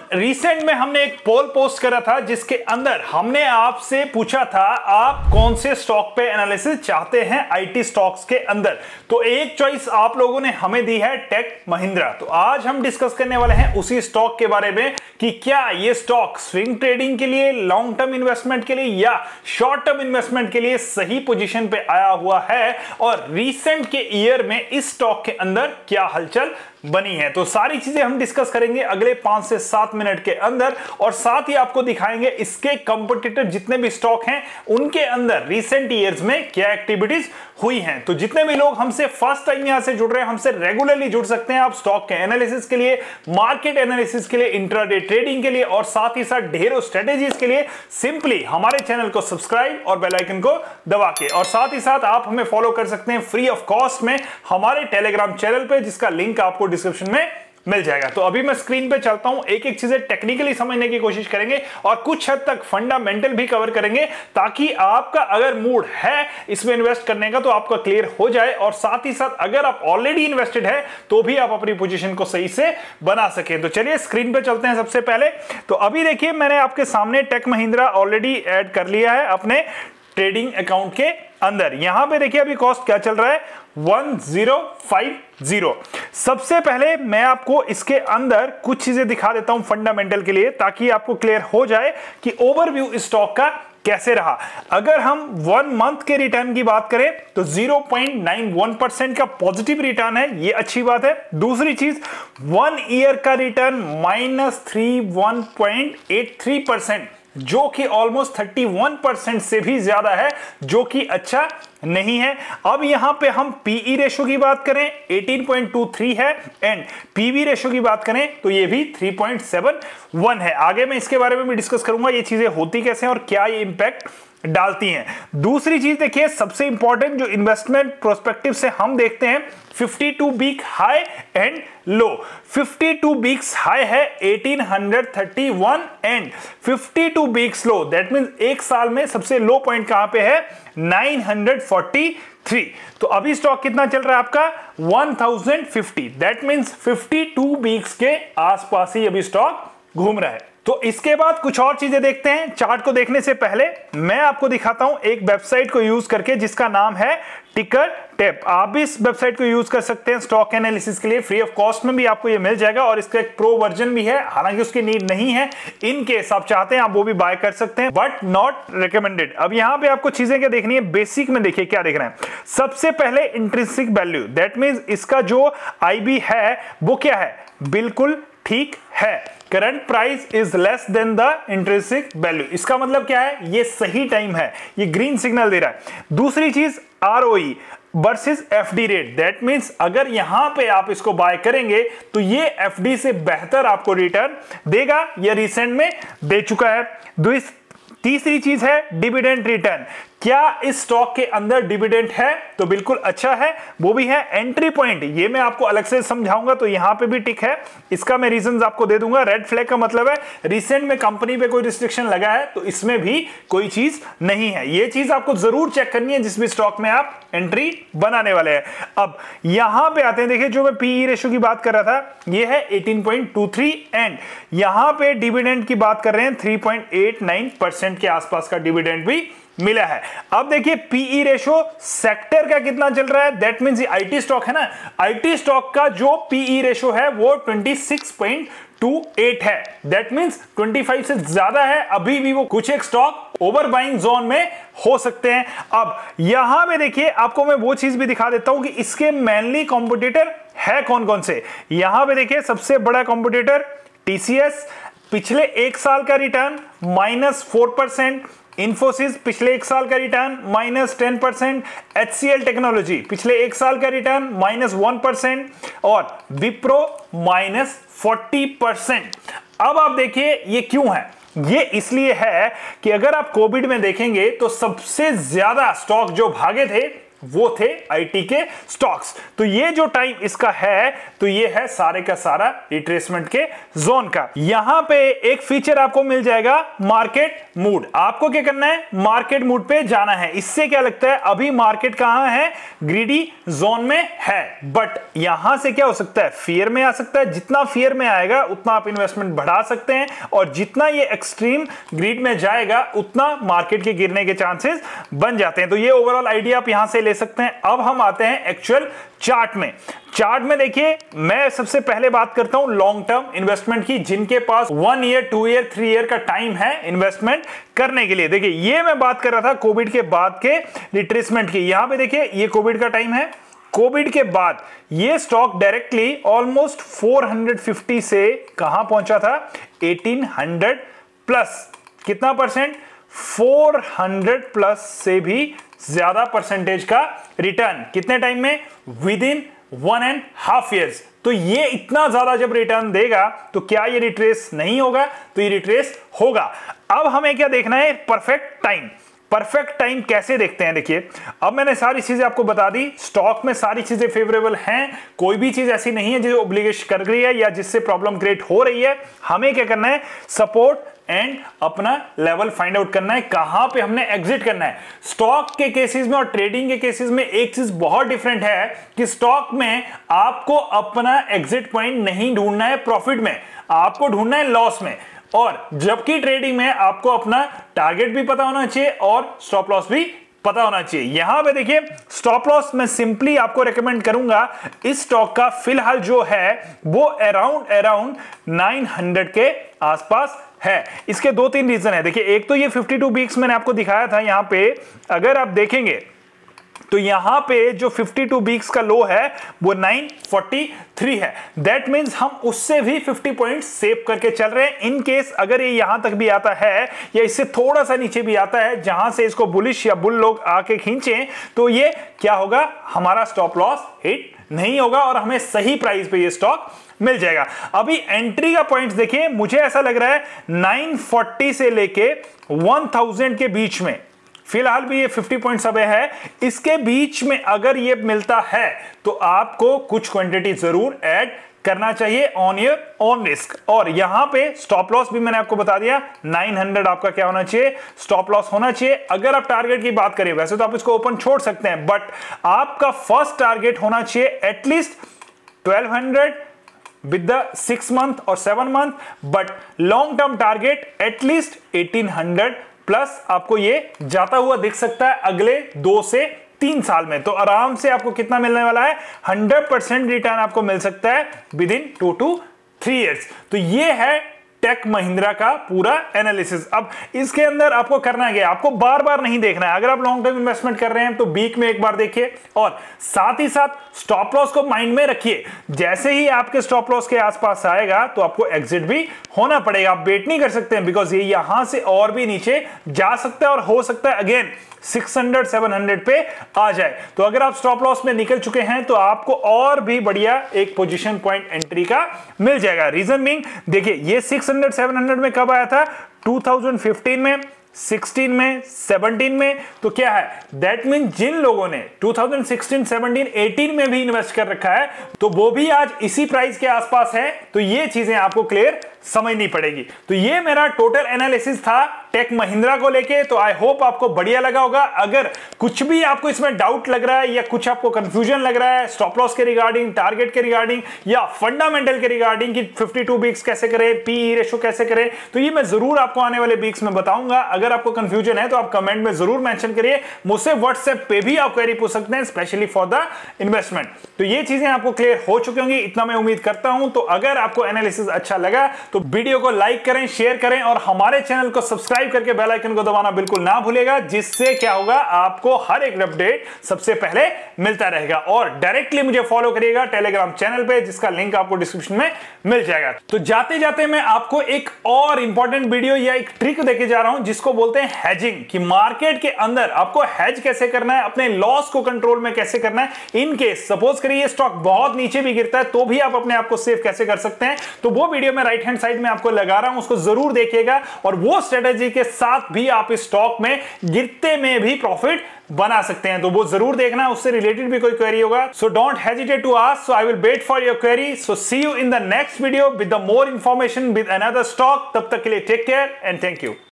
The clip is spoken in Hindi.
रिसेंट में हमने एक पोल पोस्ट करा था जिसके अंदर हमने आपसे पूछा था आप कौन से स्टॉक पे एनालिसिस चाहते हैं आईटी स्टॉक्स के अंदर। तो एक चॉइस आप लोगों ने हमें दी है टेक महिंद्रा। तो आज हम डिस्कस करने वाले हैं उसी स्टॉक के बारे में कि क्या ये स्टॉक स्विंग ट्रेडिंग के लिए, लॉन्ग टर्म इन्वेस्टमेंट के लिए या शॉर्ट टर्म इन्वेस्टमेंट के लिए सही पोजीशन पे आया हुआ है और रिसेंट के ईयर में इस स्टॉक के अंदर क्या हलचल बनी है। तो सारी चीजें हम डिस्कस करेंगे अगले 5 से 7 मिनट के अंदर और साथ ही आपको दिखाएंगे इसके कंपटीटर जितने भी स्टॉक हैं उनके अंदर रिसेंट ईयर्स में क्या एक्टिविटीज हुई हैं। तो जितने भी लोग हमसे फर्स्ट टाइम यहां से जुड़ रहे हैं, हमसे रेगुलरली जुड़ सकते हैं आप स्टॉक के एनालिसिस के लिए, मार्केट एनालिसिस के लिए, इंट्राडे ट्रेडिंग के लिए और साथ ही साथ ढेरों स्ट्रेटेजीज के लिए सिंपली हमारे चैनल को सब्सक्राइब और बेल आइकन को दबा के। और साथ ही साथ आप हमें फॉलो कर सकते हैं फ्री ऑफ कॉस्ट में हमारे टेलीग्राम चैनल पे, जिसका लिंक आपको डिस्क्रिप्शन में मिल जाएगा। तो अभी मैं स्क्रीन पे चलता हूं, एक एक चीजें टेक्निकली समझने की कोशिश करेंगे और कुछ हद तक फंडामेंटल भी कवर करेंगे ताकि आपका अगर मूड है इसमें इन्वेस्ट करने का तो आपका क्लियर हो जाए और साथ ही साथ अगर आप ऑलरेडी इन्वेस्टेड है तो भी आप अपनी पोजीशन को सही से बना सके। तो चलिए स्क्रीन पे चलते हैं। सबसे पहले तो अभी देखिए मैंने आपके सामने टेक महिंद्रा ऑलरेडी ऐड कर लिया है अपने ट्रेडिंग अकाउंट के अंदर। यहां पे देखिए अभी कॉस्ट क्या चल रहा है 1050। सबसे पहले मैं आपको इसके अंदर कुछ चीजें दिखा देता हूं फंडामेंटल के लिए ताकि आपको क्लियर हो जाए कि ओवरव्यू इस स्टॉक का कैसे रहा। अगर हम 1 मंथ के रिटर्न की बात करें तो 0.91% का पॉजिटिव रिटर्न है, ये अच्छी बात है। दूसरी चीज 1 ईयर का रिटर्न -31.83%, जो कि ऑलमोस्ट 31% से भी ज्यादा है, जो कि अच्छा नहीं है। अब यहां पे हम पीई रेशो की बात करें 18.23 है एंड पीवी रेशो की बात करें तो ये भी 3.71 है। आगे मैं इसके बारे में भी डिस्कस करूंगा ये चीजें होती कैसे हैं और क्या ये इंपैक्ट डालती हैं। दूसरी चीज देखिए सबसे इंपॉर्टेंट जो इन्वेस्टमेंट प्रोस्पेक्टिव से हम देखते हैं 52 week high and low. 52 weeks high है 1831 and 52 weeks low, that means एक साल में सबसे लो पॉइंट कहां पे है 943। तो अभी स्टॉक कितना चल रहा है आपका 1050, दैट मींस 52 वीक्स के आसपास ही अभी स्टॉक घूम रहा है। तो इसके बाद कुछ और चीजें देखते हैं। चार्ट को देखने से पहले मैं आपको दिखाता हूं एक वेबसाइट को यूज करके जिसका नाम है टिकर टेप। आप भी इस वेबसाइट को यूज कर सकते हैं स्टॉक एनालिसिस के लिए, फ्री ऑफ कॉस्ट में भी आपको ये मिल जाएगा और इसका एक प्रो वर्जन भी है, हालांकि उसकी नीड नहीं है। इन केस आप चाहते हैं आप वो भी बाय कर सकते हैं बट नॉट रिकमेंडेड। अब यहां पे आपको चीजें क्या देखनी है, बेसिक में देखिए क्या देख रहे हैं। सबसे पहले इंट्रिंसिक वैल्यू, दैट मींस इसका जो आईबी है वो क्या है, बिल्कुल ठीक है। Current price is less than the intrinsic value, इसका मतलब क्या है, ये सही टाइम है, ये ग्रीन सिग्नल दे रहा है। दूसरी चीज ROE versus FD rate, that means अगर यहां पे आप इसको बाय करेंगे तो ये एफडी से बेहतर आपको रिटर्न देगा, ये रिसेंट में दे चुका है। तीसरी चीज है डिविडेंड रिटर्न, क्या इस स्टॉक के अंदर डिविडेंड है तो बिल्कुल अच्छा है, वो भी है। एंट्री पॉइंट ये मैं आपको अलग से समझाऊंगा, तो यहां पे भी टिक है, इसका मैं रीजंस आपको दे दूंगा। रेड फ्लैग का मतलब है रिसेंट में कंपनी पे कोई रिस्ट्रिक्शन लगा है तो इसमें भी कोई चीज नहीं है। ये चीज आपको जरूर चेक करनी है जिस भी स्टॉक में आप एंट्री बनाने वाले हैं। अब यहां पे आते हैं, देखिए जो मैं पीई रेशो की बात कर रहा था ये है 18.23 एंड यहां पे डिविडेंड की बात कर रहे हैं 3.89% के आसपास का डिविडेंड भी मिला है। अब देखिए पीई रेशो सेक्टर का कितना चल रहा है, दैट मींस ये आईटी स्टॉक है ना, आईटी स्टॉक का जो पीई रेशो है वो 26.28 है, दैट मींस 25 से ज्यादा है। अभी भी वो कुछ एक स्टॉक ओवर बाइंग जोन में हो सकते हैं। अब यहां पे देखिए आपको मैं वो चीज भी दिखा देता हूं कि इसके मेनली कॉम्पिटिटर है कौन कौन से। यहां पे देखिए सबसे बड़ा कॉम्पिटिटर टीसीएस, पिछले एक साल का रिटर्न -4%, इंफोसिस पिछले एक साल का रिटर्न -10%, एचसीएल टेक्नोलॉजी पिछले एक साल का रिटर्न -1% और विप्रो -40%। अब आप देखिए ये क्यों है, ये इसलिए है कि अगर आप कोविड में देखेंगे तो सबसे ज्यादा स्टॉक जो भागे थे वो थे आईटी के स्टॉक्स। तो ये जो टाइम इसका है, तो ये है सारे का सारा रिट्रेसमेंट के जोन का। यहां पे एक फीचर आपको मिल जाएगा मार्केट मूड। आपको क्या करना है, मार्केट मूड पे जाना है। इससे क्या लगता है, अभी मार्केट कहां है, ग्रीडी जोन में है, बट यहां से क्या हो सकता है, फियर में आ सकता है। जितना फियर में आएगा उतना आप इन्वेस्टमेंट बढ़ा सकते हैं, और जितना ये एक्सट्रीम ग्रीड में जाएगा उतना मार्केट के गिरने के चांसेस बन जाते हैं। तो ये ओवरऑल आइडिया आप यहां से ले सकते हैं। अब हम आते हैं एक्चुअल चार्ट में। चार्ट में देखिए, मैं सबसे पहले बात करता हूं लॉन्ग टर्म इन्वेस्टमेंट की, जिनके पास 1 ईयर 2 ईयर 3 ईयर का टाइम है इन्वेस्टमेंट करने के लिए। देखिए ये मैं बात कर रहा था कोविड के बाद के रिट्रेसमेंट की। यहां पे देखिए ये कोविड का टाइम है। कोविड के बाद ये स्टॉक डायरेक्टली ऑलमोस्ट 450 से कहां पहुंचा था, 1800 प्लस। कितना परसेंट, 400 प्लस से भी ज्यादा परसेंटेज का रिटर्न। कितने टाइम में, विद इन 1.5 years। तो ये इतना ज्यादा जब रिटर्न देगा तो क्या ये रिट्रेस नहीं होगा, तो ये रिट्रेस होगा। अब हमें क्या देखना है, परफेक्ट टाइम। परफेक्ट टाइम कैसे देखते हैं, देखिए अब मैंने सारी चीजें आपको बता दी। स्टॉक में सारी चीजें फेवरेबल हैं, कोई भी चीज ऐसी नहीं है जो ऑब्लिगेट कर रही है या जिससे प्रॉब्लम क्रिएट हो रही है। हमें क्या करना है, सपोर्ट एंड अपना लेवल फाइंड आउट करना है, कहां पे हमने एग्जिट करना है। स्टॉक के केसेस में और ट्रेडिंग के केसेस में एक चीज बहुत डिफरेंट है कि स्टॉक में आपको अपना एग्जिट पॉइंट नहीं ढूंढना है प्रॉफिट में, आपको ढूंढना है लॉस में। और जबकि ट्रेडिंग में आपको अपना टारगेट भी पता होना चाहिए और स्टॉप लॉस भी पता होना चाहिए। यहां पे देखिए स्टॉप लॉस मैं सिंपली आपको रेकमेंड करूंगा, इस स्टॉक का फिलहाल जो है वो अराउंड 900 के आसपास है। इसके 2-3 रीजन है। देखिए एक तो ये 52 वीक्स मैंने आपको दिखाया था, यहां पे अगर आप देखेंगे तो यहां पे जो 52 वीक्स का लो है वो 943 है। दैट मींस हम उससे भी 50 पॉइंट सेव करके चल रहे हैं। इन केस अगर ये यहां तक भी आता है या इससे थोड़ा सा नीचे भी आता है, जहां से इसको बुलिश या बुल लोग आके खींचे, तो ये क्या होगा, हमारा स्टॉप लॉस हिट नहीं होगा और हमें सही प्राइस पे ये स्टॉक मिल जाएगा। अभी एंट्री का पॉइंट देखिए, मुझे ऐसा लग रहा है 940 से लेके 1000 के बीच में, फिलहाल भी ये 50 पॉइंट्स अवे है, इसके बीच में अगर ये मिलता है तो आपको कुछ क्वांटिटी जरूर ऐड करना चाहिए ऑन योर ऑन रिस्क। और यहां पे स्टॉप लॉस भी मैंने आपको बता दिया, 900 आपका क्या होना चाहिए, स्टॉप लॉस होना चाहिए। अगर आप टारगेट की बात करें, वैसे तो आप इसको ओपन छोड़ सकते हैं, बट आपका फर्स्ट टारगेट होना चाहिए एटलीस्ट 1200 with the 6 month और 7 month, but long term target at least 1800 plus आपको ये जाता हुआ दिख सकता है अगले 2 से 3 साल में। तो आराम से आपको कितना मिलने वाला है, 100% रिटर्न आपको मिल सकता है विद इन 2 to 3 years। तो ये है टेक महिंद्रा का पूरा एनालिसिस। अब इसके अंदर आपको करना है, आपको बार बार नहीं देखना है। अगर आप लॉन्ग टर्म इन्वेस्टमेंट कर रहे हैं तो वीक में एक बार देखिए, और साथ ही साथ स्टॉप लॉस को माइंड में रखिए। जैसे ही आपके स्टॉप लॉस के आसपास आएगा तो आपको एग्जिट भी होना पड़ेगा। आप वेट नहीं कर सकते हैं, बिकॉज ये यहां से और भी नीचे जा सकता है और हो सकता है अगेन 600-700 पे आ जाए। तो अगर आप स्टॉप लॉस में निकल चुके हैं तो आपको और भी बढ़िया एक पोजीशन पॉइंट एंट्री का मिल जाएगा। रीजन बीइंग, देखिए ये 600-700 में कब आया था, 2015 में, 16 में, 17 में। तो क्या है, दैट मीन जिन लोगों ने 2016, 17, 18 में भी इन्वेस्ट कर रखा है तो वो भी आज इसी प्राइस के आसपास है। तो ये चीजें आपको क्लियर समझनी पड़ेगी। तो ये मेरा टोटल एनालिसिस था टेक महिंद्रा को लेके। तो आई होप आपको बढ़िया लगा होगा। अगर कुछ भी आपको इसमें डाउट लग रहा है या कुछ आपको कंफ्यूजन लग रहा है स्टॉप लॉस के रिगार्डिंग, टारगेट के रिगार्डिंग या फंडामेंटल के रिगार्डिंग कि 52 वीक्स कैसे करें, पीई रेशो कैसे करें, तो ये मैं जरूर आपको आने वाले वीक्स में बताऊंगा। अगर आपको कंफ्यूजन है तो आप कमेंट में जरूर मेंशन करिए। मुझसे व्हाट्सएप पे भी आप क्वेरी पूछ सकते हैं, स्पेशली फॉर द इन्वेस्टमेंट। तो ये चीजें आपको क्लियर हो चुकी होंगी, इतना मैं उम्मीद करता हूं। तो अगर आपको एनालिसिस अच्छा लगा तो वीडियो को लाइक करें, शेयर करें और हमारे चैनल को सब्सक्राइब करके बेल आइकन को दबाना बिल्कुल ना भूलिएगा, जिससे क्या होगा, आपको हर एक अपडेट सबसे पहले मिलता रहेगा। और डायरेक्टली मुझे फॉलो करिएगा टेलीग्राम चैनल पे, जिसका लिंक आपको डिस्क्रिप्शन में मिल जाएगा। तो जाते जाते मैं आपको एक और इंपॉर्टेंट वीडियो या एक ट्रिक देके जा रहा हूं, जिसको बोलते हैं हैजिंग, कि मार्केट के अंदर आपको हैज कैसे करना है, अपने लॉस को कंट्रोल में कैसे करना है। इन केस सपोज करिए स्टॉक बहुत नीचे भी गिरता है तो भी आप अपने आप को सेव कैसे कर सकते हैं। तो वो वीडियो मैं राइट हैंड साइड में आपको लगा रहा हूं, उसको जरूर देखिएगा और वो स्ट्रेटेजी के साथ भी आप इस स्टॉक में गिरते में भी प्रॉफिट बना सकते हैं। तो वो जरूर देखना, उससे रिलेटेड भी कोई क्वेरी होगा। So don't hesitate to ask, so I will wait for your query. So see you in the next video with the more information with another stock. तब तक के लिए take care and thank you.